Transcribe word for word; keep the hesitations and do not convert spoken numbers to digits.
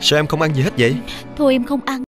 Sao em không ăn gì hết vậy? Thôi em không ăn.